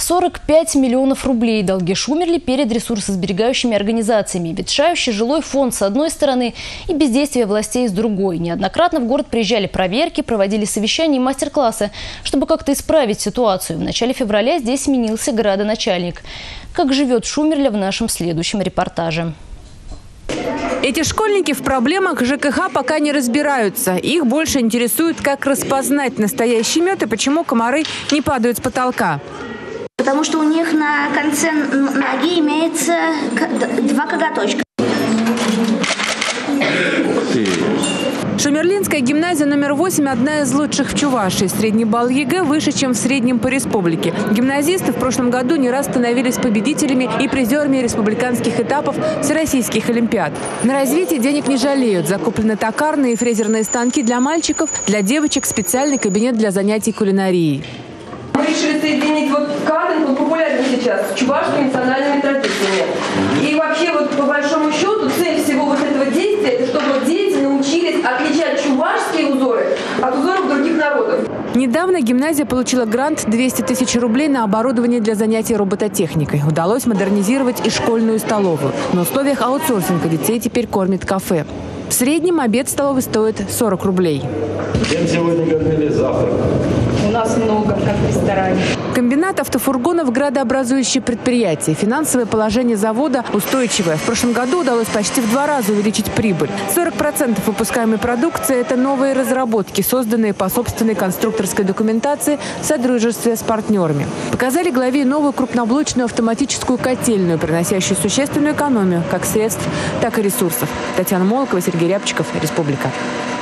45 миллионов рублей долги Шумерли перед ресурсосберегающими организациями. Ветшающий жилой фонд с одной стороны и бездействие властей с другой. Неоднократно в город приезжали проверки, проводили совещания и мастер-классы, чтобы как-то исправить ситуацию. В начале февраля здесь сменился градоначальник. Как живет Шумерля, в нашем следующем репортаже. Эти школьники в проблемах ЖКХ пока не разбираются. Их больше интересует, как распознать настоящий мед и почему комары не падают с потолка. Потому что у них на конце ноги имеется 2 коготочка. Шумерлинская гимназия номер 8 – одна из лучших в Чувашии. Средний балл ЕГЭ выше, чем в среднем по республике. Гимназисты в прошлом году не раз становились победителями и призерами республиканских этапов всероссийских олимпиад. На развитие денег не жалеют. Закуплены токарные и фрезерные станки для мальчиков, для девочек специальный кабинет для занятий кулинарией. Мы решили соединить картинг, популярный сейчас, с чувашскими национальными традициями. И вообще, по большому счету, цель всего этого действия – это чтобы дети научились отличать чувашские узоры от узоров других народов. Недавно гимназия получила грант 200 тысяч рублей на оборудование для занятий робототехникой. Удалось модернизировать и школьную столовую. На условиях аутсорсинга детей теперь кормит кафе. В среднем обед в столовой стоит 40 рублей. Чем сегодня кормили завтрак? У нас много, как в ресторане. Комбинат автофургонов – градообразующее предприятие. Финансовое положение завода устойчивое. В прошлом году удалось почти в 2 раза увеличить прибыль. 40% выпускаемой продукции – это новые разработки, созданные по собственной конструкторской документации в содружестве с партнерами. Показали главе новую крупноблочную автоматическую котельную, приносящую существенную экономию как средств, так и ресурсов. Татьяна Молокова, Сергей Рябчиков, Республика.